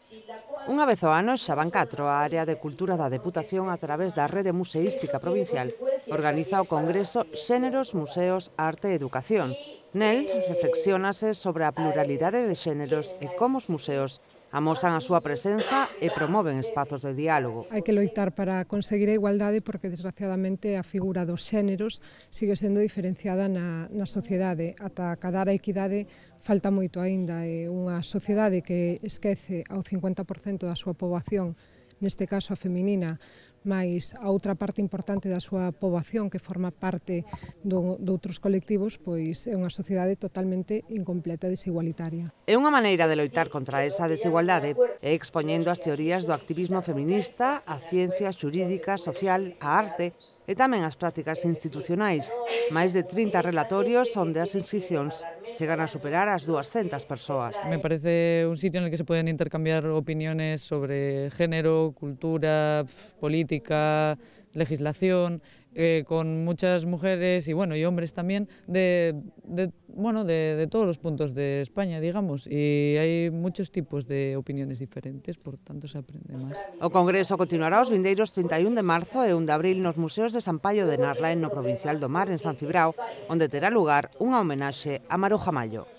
Unha vez ao ano xa van 4, a área de cultura da Deputación a través da Rede Museística Provincial organiza o Congreso Xéneros, Museos, Arte e Educación. Nel reflexiónase sobre a pluralidade de xéneros e como os museos amosan a súa presenza e promoven espazos de diálogo. Hai que loitar para conseguir a igualdade porque, desgraciadamente, a figura dos xéneros sigue sendo diferenciada na sociedade. Ata acadar a equidade falta moito aínda. É unha sociedade que esquece ao 50% da súa poboación, neste caso a feminina, mais a outra parte importante da súa poboación que forma parte doutros colectivos, pois é unha sociedade totalmente incompleta e desigualitaria. É unha maneira de loitar contra esa desigualdade e expoñendo as teorías do activismo feminista, a ciencia xurídica, social, a arte e tamén as prácticas institucionais. Máis de 30 relatorios onde as inscripcións chegan a superar as 200 persoas. Me parece un sitio en el que se pueden intercambiar opiniones sobre género, cultura, política, legislación, con muchas mujeres y hombres también de todos los puntos de España, digamos, y hay muchos tipos de opiniones diferentes, por tanto se aprende máis. O Congreso continuará os vindeiros 31 de marzo e 1 de abril nos museos de San Paio de Narlaén no Provincial do Mar en San Cibrao, onde terá lugar unha homenaxe a Maruja Mallo.